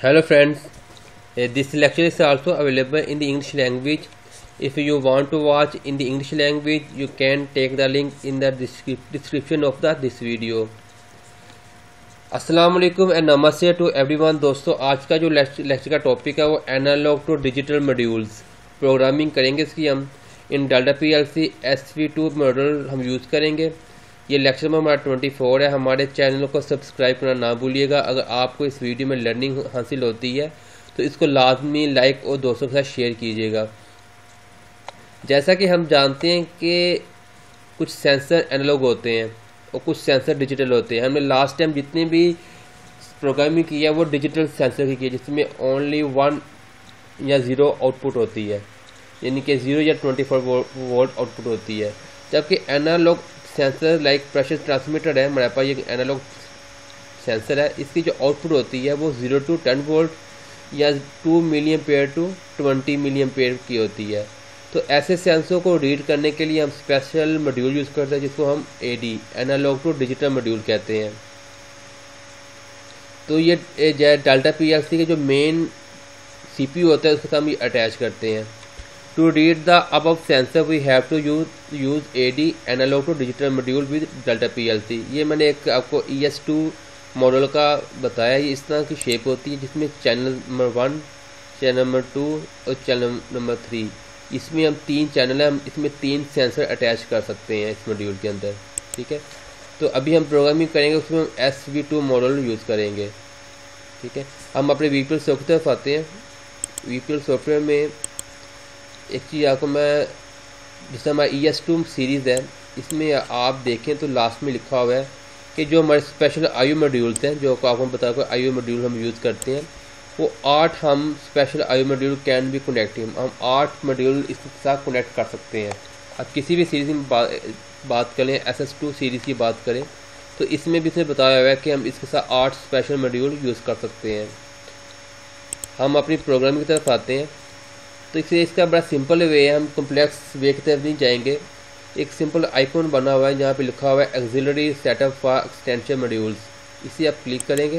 Hello friends, this lecture is also available in the English language. If you want to watch in the English language, you can take the link in the description of this video. अस्सलाम वालेकुम and नमस्ते to everyone. दोस्तों, आज का जो lecture का topic है वो analog to digital modules programming करेंगे। इसकी हम इन डेल्टा पीएलसी SV2 मॉडल हम यूज़ करेंगे। ये लेक्चर में हमारा 24 है। हमारे चैनल को सब्सक्राइब करना ना भूलिएगा। अगर आपको इस वीडियो में लर्निंग हासिल होती है तो इसको लाजमी लाइक और दोस्तों के साथ शेयर कीजिएगा। जैसा कि हम जानते हैं कि कुछ सेंसर एनालॉग होते हैं और कुछ सेंसर डिजिटल होते हैं। हमने लास्ट टाइम जितनी भी प्रोग्रामिंग की है वो डिजिटल सेंसर की है, जिसमें ओनली 1 या 0 आउटपुट होती है, यानी कि 0 या 24 वोल्ट आउटपुट होती है। जबकि analog sensor like pressure transmitter है, हमारे पास ये एनालॉग सेंसर है। इसकी जो आउटपुट होती है वो 0 to 10 वोल्ट या 2 milli ampere to 20 milli ampere की होती है। तो ऐसे सेंसर को रीड करने के लिए हम स्पेशल मॉड्यूल यूज़ करते हैं, जिसको हम AD analog to digital module कहते हैं। तो ये डेल्टा पीएलसी के जो मेन CPU होता है उसके साथ हम ये अटैच करते हैं। To read the above sensor we have to use AD analog to digital module with Delta PLC. ये मैंने एक आपको ES2 मॉडल का बताया। ये इस तरह की शेप होती है, जिसमें चैनल नंबर 1, चैनल नंबर 2 और चैनल नंबर 3, इसमें हम 3 चैनल है, हम इसमें 3 सेंसर अटैच कर सकते हैं इस मॉड्यूल के अंदर। ठीक है, तो अभी हम प्रोग्रामिंग करेंगे, उसमें हम SV2 मॉडल यूज़ करेंगे। ठीक है, हम अपने VPL सॉफ्टवेयर तरफ आते हैं। VPL सॉफ्टवेयर में एक चीज़ आपको मैं, जैसे हमारा ES2 सीरीज़ है, इसमें आप देखें तो लास्ट में लिखा हुआ है कि जो हमारे स्पेशल IO मॉड्यूल्स हैं, जो आपको बताया IO मॉड्यूल हम यूज़ करते हैं, वो 8 हम special IO module can be connective, हम 8 मॉड्यूल इसके साथ कनेक्ट कर सकते हैं। अब किसी भी सीरीज़ में बात करें, SS2 सीरीज़ की बात करें, तो इसमें भी इसने बताया हुआ है कि हम इसके साथ 8 स्पेशल मॉड्यूल यूज़ कर सकते हैं। हम अपनी प्रोग्रामिंग की तरफ आते हैं। तो इसका बड़ा सिंपल वे है, हम कम्प्लेक्स वे की तरफ नहीं जाएंगे। एक सिंपल आइकॉन बना हुआ है जहाँ पे लिखा हुआ है auxiliary setup for extension modules, इसे आप क्लिक करेंगे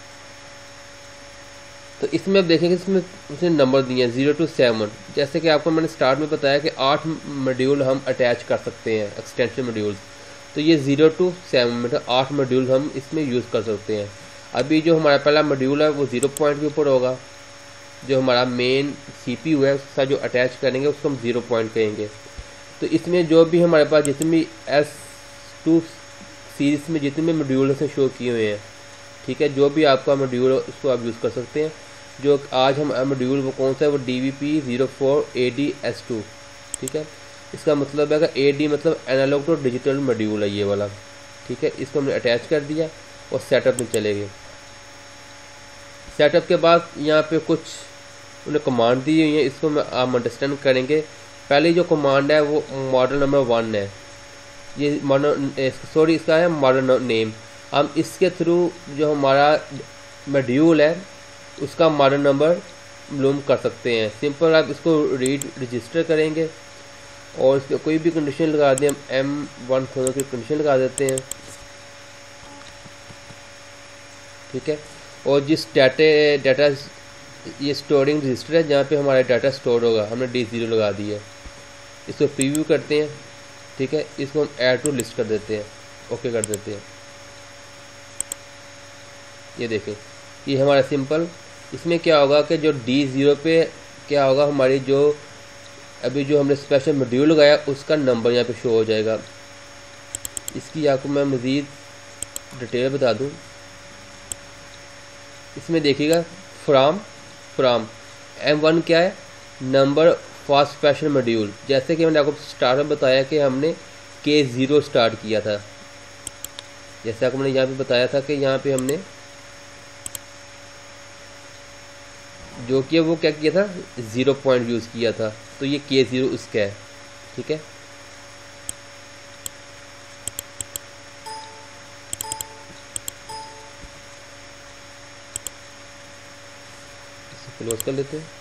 तो इसमें आप देखेंगे इसमें उसने नंबर दिए हैं 0 to 7। जैसे कि आपको मैंने स्टार्ट में बताया कि 8 मॉड्यूल हम अटैच कर सकते हैं एक्सटेंशन मॉड्यूल्स। तो ये 0 to 7 मतलब 8 मॉड्यूल हम इसमें यूज़ कर सकते हैं। अभी जो हमारा पहला मॉड्यूल है वो 0 पॉइंट के ऊपर होगा। जो हमारा मेन CPU है उसके साथ जो अटैच करेंगे उसको हम 0 पॉइंट कहेंगे। तो इसमें जो भी हमारे पास जितने भी S2 सीरीज़ में जितने भी मॉड्यूल से शो किए हुए हैं, ठीक है, जो भी आपका मॉड्यूल हो उसको आप यूज़ कर सकते हैं। जो आज हम मॉड्यूल वो कौन सा है, वो DVP04 AD S2। ठीक है, इसका मतलब है कि AD मतलब एनालॉग टू डिजिटल मॉड्यूल है ये वाला। ठीक है, इसको हमने अटैच कर दिया और सेटअप में चले गए। सेटअप के बाद यहाँ पे कुछ उन्हें कमांड दी हुई है, इसको आप अंडरस्टैंड करेंगे। पहले जो कमांड है वो मॉडल नंबर 1 है, ये मॉडल इसका है मॉडल नेम। हम इसके थ्रू जो हमारा मॉड्यूल है उसका मॉडल नंबर मालूम कर सकते हैं। सिंपल आप इसको रीड रजिस्टर करेंगे और इस पर कोई भी कंडीशन लगा दें, हम M1 की कंडीशन लगा देते हैं। ठीक है, और जिस डाटा ये स्टोरिंग रजिस्टर है जहाँ पे हमारा डाटा स्टोर होगा, हमने D0 लगा दिया। इसको प्रीव्यू करते हैं। ठीक है, इसको हम ऐड टू लिस्ट कर देते हैं, ओके कर देते हैं। ये देखें, ये हमारा सिंपल। इसमें क्या होगा कि जो D0 पे क्या होगा, हमारी जो अभी जो हमने स्पेशल मॉड्यूल लगाया उसका नंबर यहाँ पे शो हो जाएगा। इसकी आपको मैं मज़ीद डिटेल बता दूँ। इसमें देखिएगा फ्राम M1 क्या है, नंबर फॉर स्पेशल मॉड्यूल। जैसे कि मैंने आपको स्टार्ट में बताया कि हमने K0 स्टार्ट किया था। जैसे आपको मैंने यहाँ पे बताया था कि यहाँ पे हमने जो किया वो क्या किया था, 0 पॉइंट यूज़ किया था। तो ये K0 उसका है। ठीक है, क्लोज कर लेते हैं।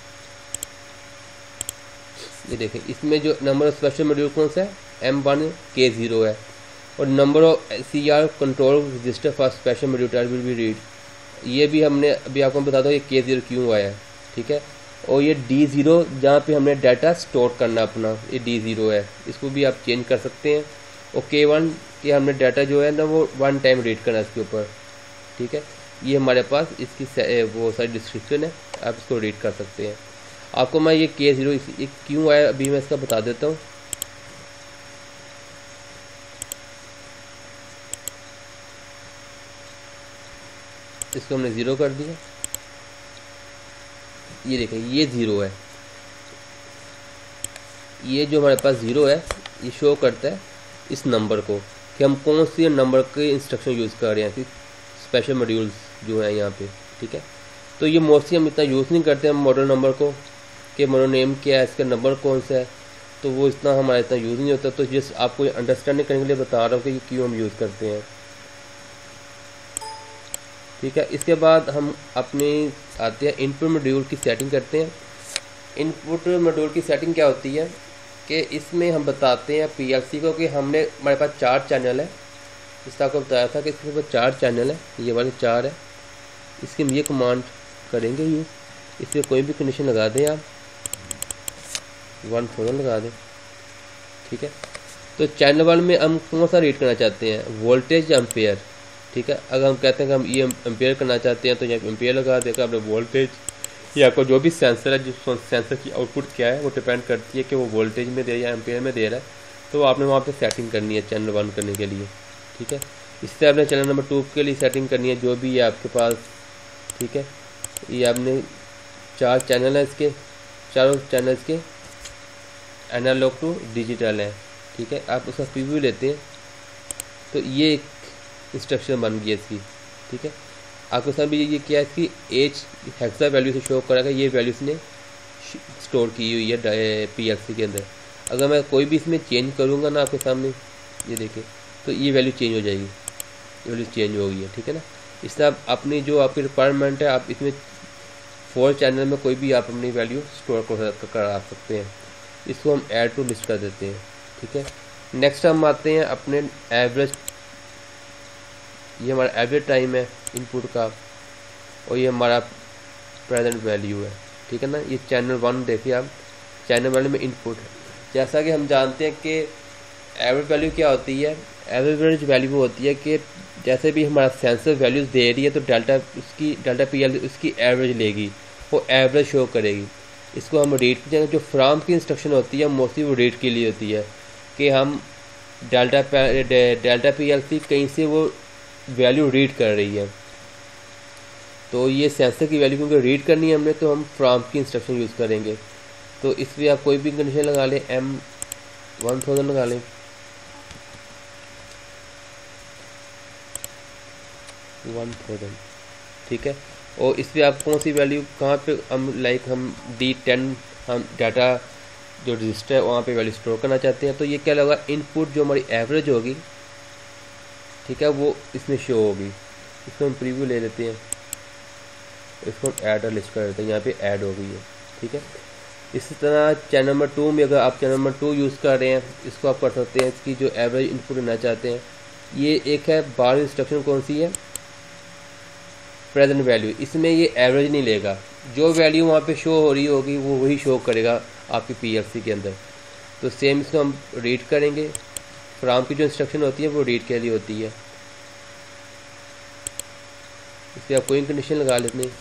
ये देखें, इसमें जो नंबर ऑफ स्पेशल मॉड्यूल कौन सा है, M1 K0 है, और number of CR control register for special module will be read ये भी हमने अभी आपको बता दो ये K0 क्यों आया है, ठीक है। और ये D0 जहाँ पे हमने डाटा स्टोर करना अपना, ये D0 है, इसको भी आप चेंज कर सकते हैं। और K1 के हमने डाटा जो है ना वो 1 टाइम रीड करना है इसके ऊपर, ठीक है। ये हमारे पास इसकी वो सारी डिस्क्रिप्शन है, आप इसको रीड कर सकते हैं। आपको मैं ये K0 क्यों आया अभी मैं इसका बता देता हूँ। इसको हमने 0 कर दिया, ये देखें ये 0 है, ये जो हमारे पास 0 है ये शो करता है इस नंबर को कि हम कौन सी नंबर के इंस्ट्रक्शन यूज़ कर रहे हैं कि स्पेशल मॉड्यूल्स जो है यहाँ पे, ठीक है। तो ये मोस्टली हम इतना यूज़ नहीं करते हैं मॉडल नंबर को कि मॉडल नेम क्या है, इसका नंबर कौन सा है, तो वो इतना हमारा इतना यूज़ नहीं होता। तो जस्ट आपको अंडरस्टैंडिंग करने के लिए बता रहा हूँ कि ये क्यों हम यूज़ करते हैं, ठीक है। इसके बाद हम अपनी आते हैं इनपुट मॉड्यूल की सेटिंग करते हैं। इनपुट मॉड्यूल की सेटिंग क्या होती है कि इसमें हम बताते हैं PLC को कि हमारे पास 4 चैनल है। इसका आपको बताया था कि इसके पास 4 चैनल है, ये वाले 4 है। इसकी हम ये कमांड करेंगे यूज़, इसमें कोई भी कंडीशन लगा दें आप, 1000 लगा दें, ठीक है। तो चैनल 1 में हम कौन सा रीड करना चाहते हैं, वोल्टेज या एम्पेयर, ठीक है। अगर हम कहते हैं कि हम ये एम्पेयर करना चाहते हैं तो यहाँ एम्पेयर लगा देगा आपने वोल्टेज, या आपको जो भी सेंसर है जिस सेंसर की आउटपुट क्या है वो डिपेंड करती है कि वो वोल्टेज में दे या एम्पेयर में दे रहा है, तो आपने वहाँ पे सेटिंग करनी है चैनल 1 करने के लिए, ठीक है। इससे आपने चैनल नंबर 2 के लिए सेटिंग करनी है जो भी है आपके पास, ठीक है। ये आपने 4 चैनल है, इसके चारों चैनल्स के एनालॉग टू डिजिटल है, ठीक है। आप उसका प्रीव्यू लेते हैं तो ये एक इंस्ट्रक्शन बन गई है इसकी, ठीक है। आपके साथ भी ये क्या है इसकी एज हेक्सा वैल्यू से शो करेगा, ये वैल्यू इसने स्टोर की हुई है PLC के अंदर। अगर मैं कोई भी इसमें चेंज करूँगा ना आपके सामने, ये देखिए, तो ये वैल्यू चेंज हो जाएगी, ये वैल्यू चेंज हो गई है, ठीक है ना। इससे आप अपनी जो आपकी रिक्वायरमेंट है आप इसमें 4 चैनल में कोई भी आप अपनी वैल्यू स्टोर करा सकते हैं। इसको हम ऐड टू लिस्ट कर देते हैं, ठीक है। नेक्स्ट हम आते हैं अपने एवरेज, ये हमारा एवरेज टाइम है इनपुट का, और ये हमारा प्रेजेंट वैल्यू है, ठीक है ना। ये चैनल 1 देखिए आप, चैनल 1 में इनपुट है। जैसा कि हम जानते हैं कि एवरेज वैल्यू क्या होती है, एवरेज वैल्यू वो होती है कि जैसे भी हमारा सेंसर वैल्यूज़ दे रही है तो डेल्टा PL उसकी एवरेज लेगी, वो एवरेज शो करेगी। इसको हम रीड करेंगे, जो फ्रॉम की इंस्ट्रक्शन होती है मोस्टली वो रीड के लिए होती है कि हम डेल्टा PLC कहीं से वो वैल्यू रीड कर रही है, तो ये सेंसर की वैल्यू क्योंकि रीड करनी है हमने, तो हम फ्रॉम की इंस्ट्रक्शन यूज़ करेंगे। तो इसमें आप कोई भी कंडीशन लगा लें, M1000 लगा लें, 1000, ठीक है। और इस पर आप कौन सी वैल्यू कहाँ पे हम हम D10 हम डाटा जो रजिस्टर है वहाँ पे वैल्यू स्टोर करना चाहते हैं, तो ये क्या लगा इनपुट जो हमारी एवरेज होगी, ठीक है, वो इसमें शो होगी। इसको हम प्रीव्यू ले लेते हैं, इसको हम ऐड लिस्ट कर देते हैं, यहाँ पे ऐड हो गई है, ठीक है। इसी तरह चैनल नंबर 2 में अगर आप चैनल नंबर 2 यूज़ कर रहे हैं, इसको आप कर सकते हैं, इसकी जो एवरेज इनपुट लेना चाहते हैं, ये एक है बार इंस्ट्रक्शन कौन सी है, प्रेजेंट वैल्यू। इसमें ये एवरेज नहीं लेगा, जो वैल्यू वहाँ पे शो हो रही होगी वो वही शो करेगा आपकी PLC के अंदर। तो सेम इसको हम रीड करेंगे, फ्रॉम की जो इंस्ट्रक्शन होती है वो रीड के लिए होती है। इस पर आप कोई कंडीशन लगा लेते हैं,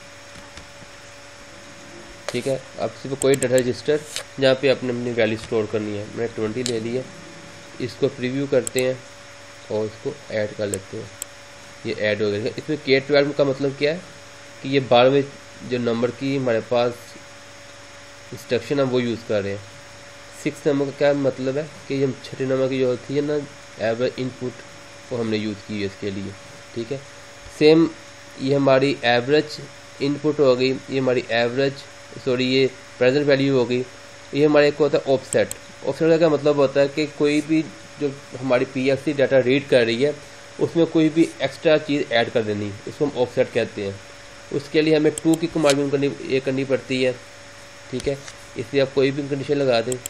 ठीक है। अब सिर्फ कोई डाटा रजिस्टर जहाँ पे आपने अपनी वैल्यू स्टोर करनी है, मैंने 20 ले ली है। इसको प्रीव्यू करते हैं और इसको ऐड कर लेते हैं, ये ऐड हो गया। इसमें K12 का मतलब क्या है कि ये 12वें जो नंबर की हमारे पास इंस्ट्रक्शन हम वो यूज़ कर रहे हैं। 6 नंबर का क्या मतलब है कि हम 6 नंबर की जो होती है ना एवरेज इनपुट, वो हमने यूज़ की है इसके लिए, ठीक है। सेम ये हमारी एवरेज इनपुट हो गई, ये हमारी ये प्रेजेंट वैल्यू हो गई। ये हमारे एक होता है ऑफसेट। ऑफसेट का क्या मतलब होता है कि कोई भी जो हमारी PLC डाटा रीड कर रही है उसमें कोई भी एक्स्ट्रा चीज़ ऐड कर देनी, उसको हम ऑफसेट कहते हैं। उसके लिए हमें 2 की कमांड करनी पड़ती है, ठीक है। इसलिए आप कोई भी कंडीशन लगा दें,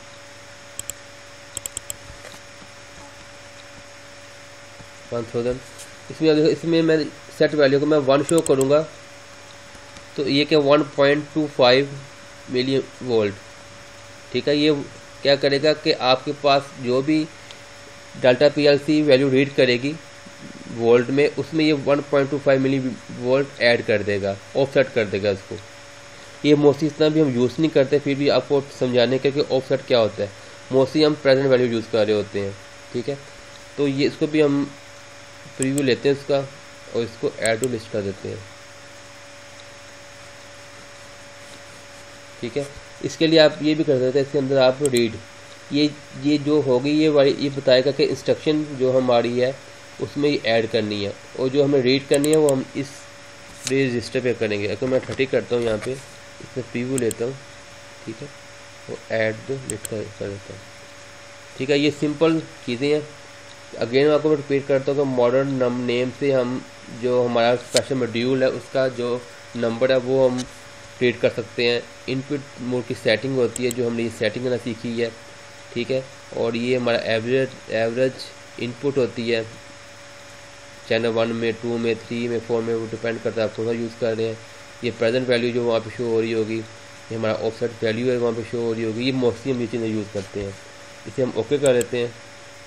इसमें मैं सेट वैल्यू को मैं 1 शो करूँगा, तो ये क्या 1.25 मिली वोल्ट, ठीक है। ये क्या करेगा कि आपके पास जो भी डेल्टा PLC वैल्यू रीड करेगी वोल्ट में, उसमें ये 1.25 मिली वोल्ट ऐड कर देगा, ऑफसेट कर देगा इसको। ये मोस्टली इतना भी हम यूज़ नहीं करते, फिर भी आपको समझाने के कि ऑफसेट क्या होता है। मोस्टली हम प्रेजेंट वैल्यू यूज़ कर रहे होते हैं, ठीक है। तो ये इसको भी हम प्रीव्यू लेते हैं इसका, और इसको ऐड टू लिस्ट कर देते हैं, ठीक है। इसके लिए आप ये भी कर सकते हैं, इसके अंदर आप रीड, ये जो होगी ये बताएगा कि इंस्ट्रक्शन जो हमारी है उसमें ये ऐड करनी है, और जो हमें रीड करनी है वो हम इस रजिस्टर पे करेंगे। अगर मैं 30 करता हूँ यहाँ पे, इसमें प्रीव्यू लेता हूँ, ठीक है, वो ऐड लिस्ट कर देता हूँ, ठीक है। ये सिंपल चीज़ें हैं। अगेन आपको मैं रिपीट करता हूँ कि मॉडर्न नेम से हम जो हमारा स्पेशल मॉड्यूल है उसका जो नंबर है वो हम रीड कर सकते हैं। इनपुट मोड की सेटिंग होती है जो हमने ये सेटिंग करना सीखी है, ठीक है। और ये हमारा एवरेज इनपुट होती है, चैनल 1 में, 2 में, 3 में, 4 में, वो डिपेंड करता है आप कौन सा यूज़ कर रहे हैं। ये प्रेजेंट वैल्यू जो वहाँ पे शो हो रही होगी, ये हमारा ऑफसेट वैल्यू है वहाँ पे शो हो रही होगी। ये मोस्टली हम ये चीज़ें यूज़ करते हैं। इसे हम ओके कर देते हैं,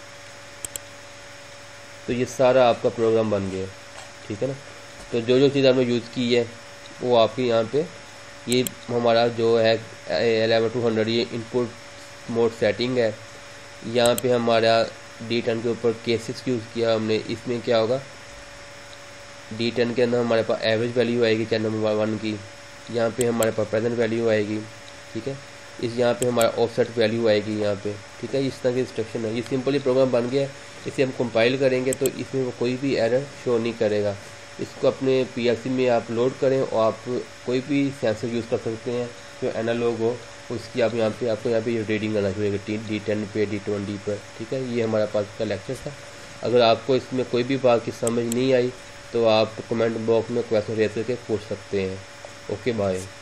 तो ये सारा आपका प्रोग्राम बन गया, ठीक है ना। तो जो चीज़ आपने यूज़ की है वो आपकी यहाँ पे, ये हमारा जो है 11200 ये इनपुट मोड सेटिंग है। यहाँ पे हमारा D10 के ऊपर K6 यूज़ किया हमने। इसमें क्या होगा, D10 के अंदर हमारे पास एवरेज वैल्यू आएगी चैनल नंबर 1 की, यहाँ पे हमारे पास प्रेजेंट वैल्यू आएगी, ठीक है। यहाँ पे हमारा ऑफसेट वैल्यू आएगी यहाँ पे, ठीक है। इस तरह की इंस्ट्रक्शन है। ये सिंपली प्रोग्राम बन गया। इसे हम कंपाइल करेंगे तो इसमें वो कोई भी एरर शो नहीं करेगा। इसको अपने PLC में आप लोड करें और आप कोई भी सेंसर यूज़ कर सकते हैं जो एनालॉग हो, उसकी आप आपको यहाँ पे रीडिंग करना चाहिए D10 पे, D20 पर, ठीक है। ये हमारा पास का लेक्चर था। अगर आपको इसमें कोई भी बात की समझ नहीं आई तो आप कमेंट बॉक्स में क्वेश्चन रेज करके पूछ सकते हैं। Okay bye.